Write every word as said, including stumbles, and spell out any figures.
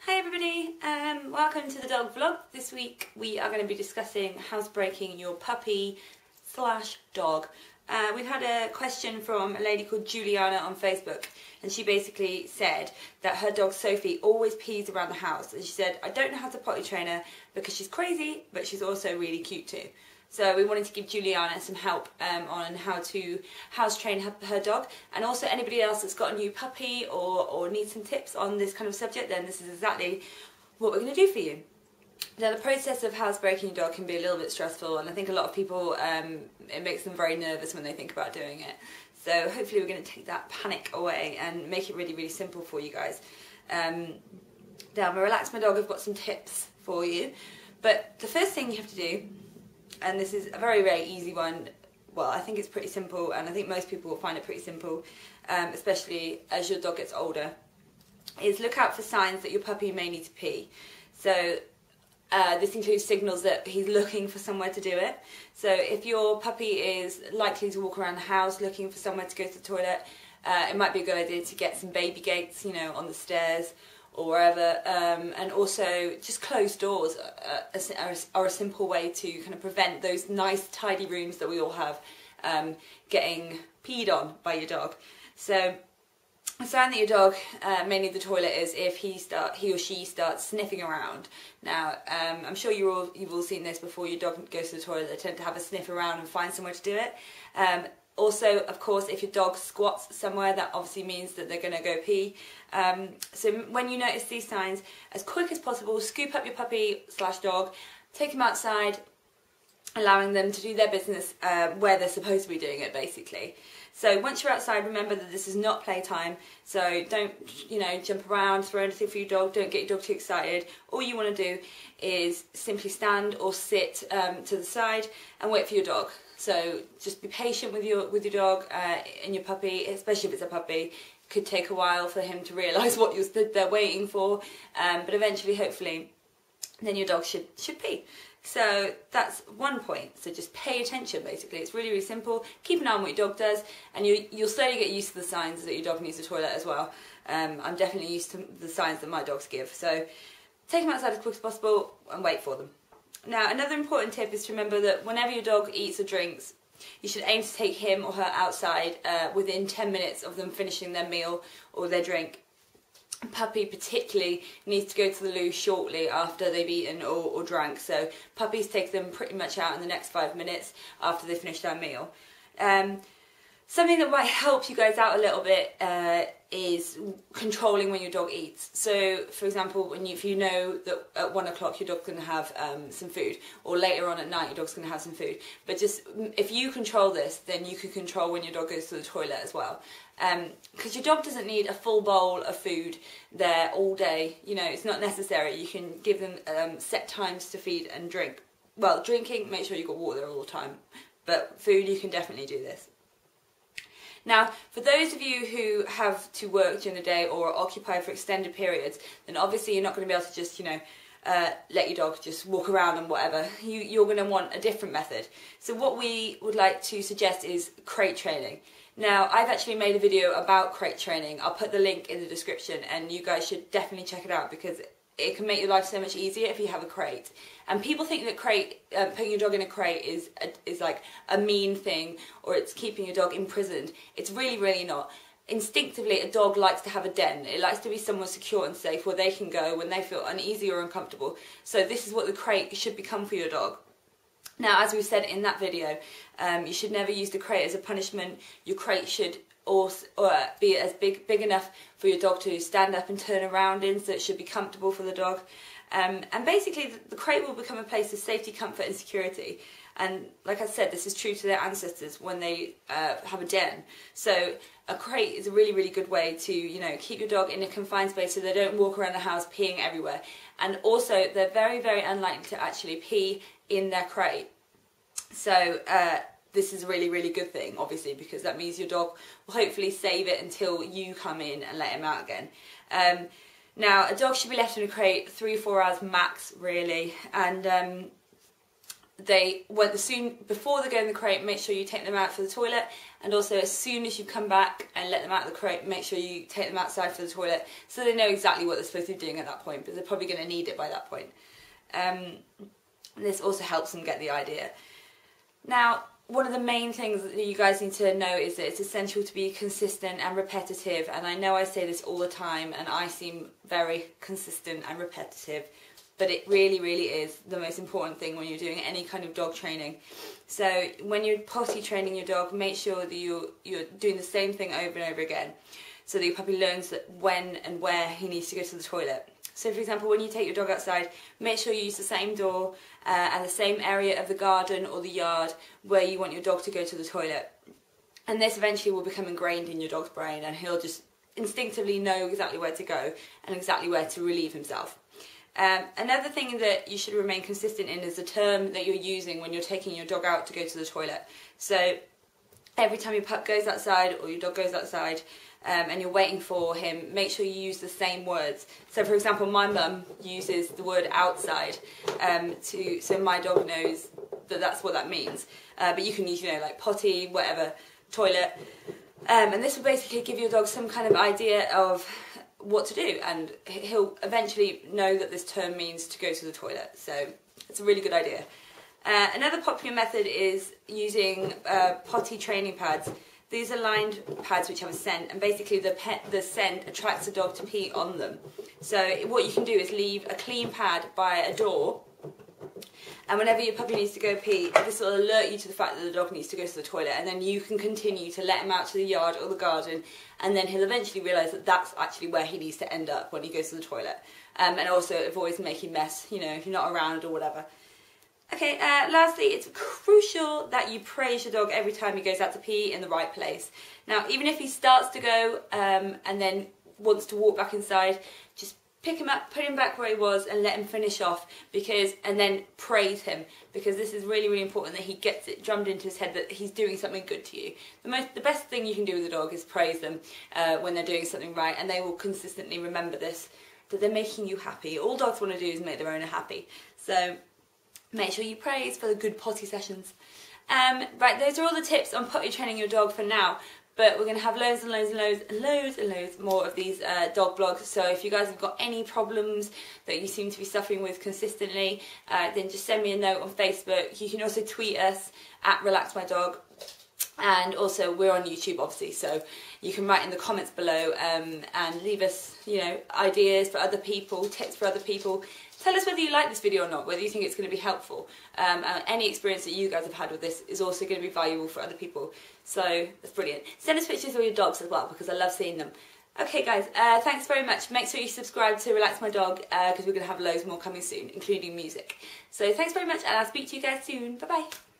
Hi everybody, um, welcome to the dog vlog. This week we are going to be discussing housebreaking your puppy slash dog. Uh, we've had a question from a lady called Juliana on Facebook, and she basically said that her dog Sophie always pees around the house, and she said, I don't know how to potty train her because she's crazy but she's also really cute too. So we wanted to give Juliana some help um, on how to house train her, her dog, and also anybody else that's got a new puppy or, or needs some tips on this kind of subject, then this is exactly what we're going to do for you. Now, the process of housebreaking your dog can be a little bit stressful, and I think a lot of people, um, it makes them very nervous when they think about doing it. So hopefully we're going to take that panic away and make it really, really simple for you guys. Um, now, my Relax My Dog, I've got some tips for you, but the first thing you have to do, and this is a very, very easy one, well, I think it's pretty simple, and I think most people will find it pretty simple, um, especially as your dog gets older, is look out for signs that your puppy may need to pee. So uh, this includes signals that he's looking for somewhere to do it. So if your puppy is likely to walk around the house looking for somewhere to go to the toilet, uh, it might be a good idea to get some baby gates, you know, on the stairs or wherever, um, and also just closed doors are, are, are a simple way to kind of prevent those nice tidy rooms that we all have um, getting peed on by your dog. So a sign that your dog uh, may need the toilet is if he start he or she starts sniffing around. Now, um, I'm sure you all you've all seen this before. Your dog goes to the toilet, they tend to have a sniff around and find somewhere to do it. Um, Also, of course, if your dog squats somewhere, that obviously means that they're going to go pee. Um, so when you notice these signs, as quick as possible, scoop up your puppy slash dog, take them outside, allowing them to do their business uh, where they're supposed to be doing it, basically. So once you're outside, remember that this is not playtime, so don't, you know, jump around, throw anything for your dog, don't get your dog too excited. All you want to do is simply stand or sit um, to the side and wait for your dog. So just be patient with your with your dog uh, and your puppy, especially if it's a puppy. It could take a while for him to realise what you're stood there waiting for, um, but eventually, hopefully, then your dog should should pee. So that's one point. So just pay attention, basically. It's really, really simple. Keep an eye on what your dog does, and you, you'll slowly get used to the signs that your dog needs the toilet as well. Um, I'm definitely used to the signs that my dogs give. So take them outside as quick as possible and wait for them. Now, another important tip is to remember that whenever your dog eats or drinks, you should aim to take him or her outside uh, within ten minutes of them finishing their meal or their drink. A puppy particularly needs to go to the loo shortly after they've eaten or, or drank, so puppies take them pretty much out in the next five minutes after they finish their meal. Um, something that might help you guys out a little bit uh, is controlling when your dog eats. So, for example, when you, if you know that at one o'clock your dog's going to have um, some food, or later on at night your dog's going to have some food, but just if you control this, then you can control when your dog goes to the toilet as well. Because um, your dog doesn't need a full bowl of food there all day. You know, it's not necessary. You can give them um, set times to feed and drink. Well, drinking, make sure you've got water there all the time, but food, you can definitely do this. Now, for those of you who have to work during the day or are occupied for extended periods, then obviously you're not going to be able to just, you know, uh, let your dog just walk around and whatever. You, you're going to want a different method. So what we would like to suggest is crate training. Now, I've actually made a video about crate training. I'll put the link in the description, and you guys should definitely check it out because it can make your life so much easier if you have a crate. And people think that crate, uh, putting your dog in a crate is a, is like a mean thing, or it's keeping your dog imprisoned. It's really, really not. Instinctively, a dog likes to have a den. It likes to be somewhere secure and safe where they can go when they feel uneasy or uncomfortable. So this is what the crate should become for your dog. Now, as we said in that video, um, you should never use the crate as a punishment. Your crate should also or be as big big enough for your dog to stand up and turn around in, so it should be comfortable for the dog. Um, and basically, the, the crate will become a place of safety, comfort and security. And like I said, this is true to their ancestors when they uh, have a den. So a crate is a really, really good way to, you know, keep your dog in a confined space so they don't walk around the house peeing everywhere. And also, they're very, very unlikely to actually pee in their crate. So uh, this is a really, really good thing, obviously, because that means your dog will hopefully save it until you come in and let him out again. Um, now, a dog should be left in a crate three or four hours max, really, and um, they when the soon before they go in the crate, make sure you take them out for the toilet, and also as soon as you come back and let them out of the crate, make sure you take them outside for the toilet, so they know exactly what they're supposed to be doing at that point, but they're probably going to need it by that point. Um, this also helps them get the idea. Now, one of the main things that you guys need to know is that it's essential to be consistent and repetitive, and I know I say this all the time and I seem very consistent and repetitive, but it really, really is the most important thing when you're doing any kind of dog training. So when you're potty training your dog, make sure that you're, you're doing the same thing over and over again, so that your puppy learns that when and where he needs to go to the toilet. So for example, when you take your dog outside, make sure you use the same door uh, and the same area of the garden or the yard where you want your dog to go to the toilet. And this eventually will become ingrained in your dog's brain, and he'll just instinctively know exactly where to go and exactly where to relieve himself. Um, another thing that you should remain consistent in is the term that you're using when you're taking your dog out to go to the toilet. So every time your pup goes outside or your dog goes outside um, and you're waiting for him, make sure you use the same words. So for example, my mum uses the word outside um, to so my dog knows that that's what that means. Uh, but you can use, you know, like potty, whatever, toilet. Um, and this will basically give your dog some kind of idea of what to do, and he'll eventually know that this term means to go to the toilet. So it's a really good idea. Uh, another popular method is using uh, potty training pads. These are lined pads which have a scent, and basically the pet, the scent attracts the dog to pee on them. So what you can do is leave a clean pad by a door, and whenever your puppy needs to go pee, this will alert you to the fact that the dog needs to go to the toilet, and then you can continue to let him out to the yard or the garden, and then he'll eventually realise that that's actually where he needs to end up when he goes to the toilet. Um, and also avoids making mess, you know, if you're not around or whatever. Okay, uh, lastly, it's crucial that you praise your dog every time he goes out to pee in the right place. Now, even if he starts to go um, and then wants to walk back inside, just pick him up, put him back where he was, and let him finish off, because and then praise him, because this is really, really important that he gets it drummed into his head that he's doing something good to you. The most, the best thing you can do with a dog is praise them uh, when they're doing something right, and they will consistently remember this, that they're making you happy. All dogs want to do is make their owner happy. So make sure you praise for the good potty sessions. Um, right, those are all the tips on potty training your dog for now. But we're going to have loads and loads and loads and loads and loads more of these uh, dog blogs. So if you guys have got any problems that you seem to be suffering with consistently, uh, then just send me a note on Facebook. You can also tweet us at Relax My Dog. And also we're on YouTube, obviously, so you can write in the comments below um, and leave us, you know, ideas for other people, tips for other people. Tell us whether you like this video or not, whether you think it's going to be helpful. Um, and any experience that you guys have had with this is also going to be valuable for other people. So that's brilliant. Send us pictures of your dogs as well, because I love seeing them. Okay guys, uh, thanks very much. Make sure you subscribe to Relax My Dog, because uh, we're going to have loads more coming soon, including music. So thanks very much, and I'll speak to you guys soon. Bye bye.